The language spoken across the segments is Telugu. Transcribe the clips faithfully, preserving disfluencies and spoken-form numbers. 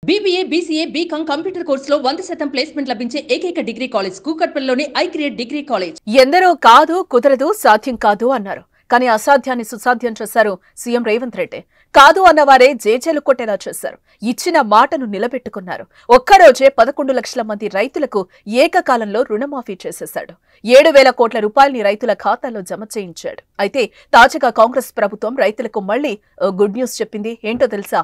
బీబీఏ, బీసీఏ, బీకాం కంప్యూటర్ కోర్సులో వంద శాతం ప్లేస్మెంట్ లభించే ఏకైక డిగ్రీ కాలేజ్ కూకట్పల్లిలోని ఐ క్రియేట్ డిగ్రీ కాలేజ్. ఎందరో కాదు, కుదరదు, సాధ్యం కాదు అన్నారు. కానీ అసాధ్యాన్ని సుసాధ్యం చేశారు సీఎం రేవంత్ రెడ్డి. కాదు అన్నవారే జేజేలు కొట్టేలా చేశారు. ఇచ్చిన మాటను నిలబెట్టుకున్నారు. ఒక్కరోజే పదకొండు లక్షల మంది రైతులకు ఏకకాలంలో రుణమాఫీ చేసేశాడు. ఏడు వేల కోట్ల రూపాయల్ని రైతుల ఖాతాలో జమ చేయించాడు. అయితే తాజాగా కాంగ్రెస్ ప్రభుత్వం రైతులకు మళ్లీ గుడ్ న్యూస్ చెప్పింది. ఏంటో తెలుసా?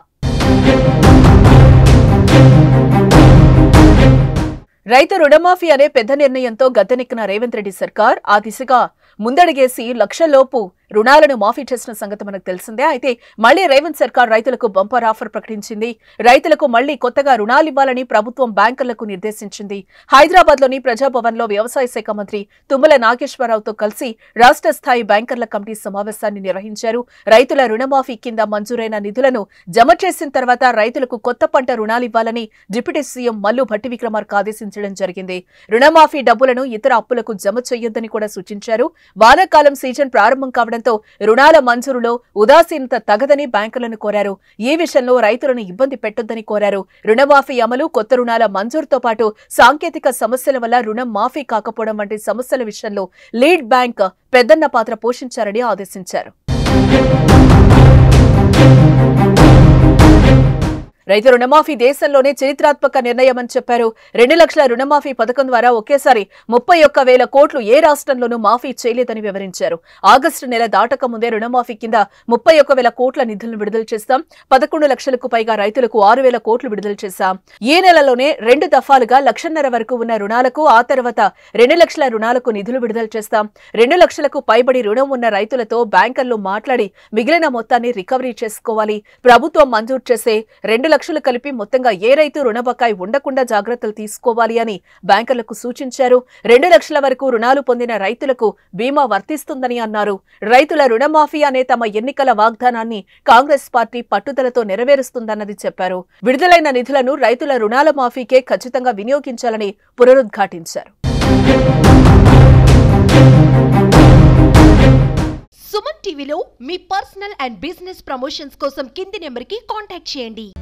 రైతు రుణమాఫీ అనే పెద్ద నిర్ణయంతో గద్దెనెక్కిన రేవంత్ రెడ్డి సర్కార్ ఆ దిశగా ముందడుగేసి లక్షలోపు రుణాలను మాఫీ చేసిన సంగతి మనకు తెలిసిందే. అయితే మళ్లీ రేవంత్ సర్కార్ రైతులకు బంపర్ ఆఫర్ ప్రకటించింది. రైతులకు మళ్లీ కొత్తగా రుణాలివ్వాలని ప్రభుత్వం బ్యాంకులకు నిర్దేశించింది. హైదరాబాద్ లోని ప్రజాభవన్ లో వ్యవసాయ శాఖ మంత్రి తుమ్మల నాగేశ్వరరావుతో కలిసి రాష్ట్ర స్థాయి బ్యాంకర్ల కమిటీ సమావేశాన్ని నిర్వహించారు. రైతుల రుణమాఫీ కింద మంజూరైన నిధులను జమ చేసిన తర్వాత రైతులకు కొత్త పంట రుణాలివ్వాలని డిప్యూటీ సీఎం మల్లు భట్టి విక్రమార్క ఆదేశించడం జరిగింది. రుణమాఫీ డబ్బులను ఇతర అప్పులకు జమ చేయొద్దని కూడా సూచించారు. వానాకాలం సీజన్ ప్రారంభం కావడంతో రుణాల మంజూరులో ఉదాసీనత తగదని బ్యాంకులను కోరారు. ఈ విషయంలో రైతులను ఇబ్బంది పెట్టొద్దని కోరారు. రుణమాఫీ అమలు, కొత్త రుణాల మంజూరుతో పాటు సాంకేతిక సమస్యల వల్ల రుణం మాఫీ కాకపోవడం వంటి సమస్యల విషయంలో లీడ్ బ్యాంక్ పెద్దన్న పాత్ర పోషించారని ఆదేశించారు. రైతు రుణమాఫీ దేశంలోనే చరిత్రాత్మక నిర్ణయమని చెప్పారు. రెండు లక్షల రుణమాఫీ పథకం ద్వారా ఒకేసారి ముప్పై ఒక్క వేల కోట్లు ఏ రాష్ట్రంలోనూ మాఫీ చేయలేదని వివరించారు. ఆగస్టు నెల దాటక ముందే రుణమాఫీ కింద ముప్పై ఒక్క వేల కోట్ల నిధులను విడుదల చేస్తాం. పదకొండు లక్షలకు పైగా రైతులకు ఆరు వేల కోట్లు విడుదల చేశాం. ఈ నెలలోనే రెండు దఫాలుగా లక్షన్నర వరకు ఉన్న రుణాలకు, ఆ తర్వాత రెండు లక్షల రుణాలకు నిధులు విడుదల చేస్తాం. రెండు లక్షలకు పైబడి రుణం ఉన్న రైతులతో బ్యాంకర్లు మాట్లాడి మిగిలిన మొత్తాన్ని రికవరీ చేసుకోవాలి. ప్రభుత్వం మంజూరు చేసే రెండు లక్షలు కలిపి మొత్తంగా ఏ రైతు రుణబకాయి ఉండకుండా జాగ్రత్తలు తీసుకోవాలి అని బ్యాంకర్లకు సూచించారు. రెండు లక్షల వరకు రుణాలు పొందిన రైతులకు బీమా వర్తిస్తుందని అన్నారు. రైతుల రుణమాఫీ అనే తమ ఎన్నికల వాగ్దానాన్ని కాంగ్రెస్ పార్టీ పట్టుదలతో నెరవేరుస్తుందన్నది చెప్పారు. విడుదలైన నిధులను రైతుల రుణాల మాఫీకే ఖచ్చితంగా వినియోగించాలని పునరుద్ఘాటించారు. సుమన్ టీవీలో మీ పర్సనల్ అండ్ బిజినెస్ ప్రమోషన్స్ కోసం కింది నెంబర్కి కాంటాక్ట్ చేయండి.